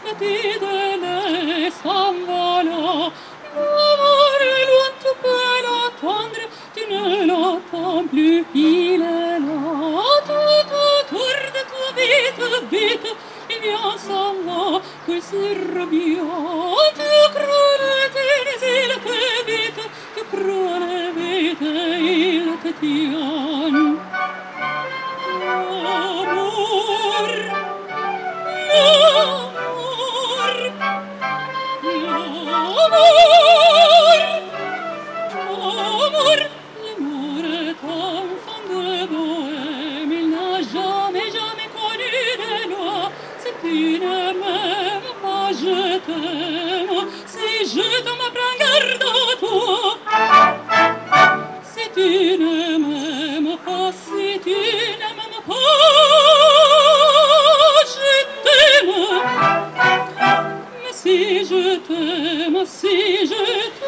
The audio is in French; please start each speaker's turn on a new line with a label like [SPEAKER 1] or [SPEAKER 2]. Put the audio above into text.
[SPEAKER 1] fidèle s'en va là. L'amour est loin, tu peux l'attendre, tu ne l'attends plus, il est là. Tout autour de toi, vite, vite, il vient, s'en va, puis se revient. Tu crois le tennis, il t'évite, tu crois le vite, il te tient. L'amour, l'amour, l'amour est enfant de bohème, il n'a jamais, jamais connu de loi. Si tu ne m'aimes pas, je t'aime. Si je t'aime, prends garde à toi. Si tu ne m'aimes pas, si tu ne m'aimes pas, je t'aime. Mais si je t'aime, si je t'aime,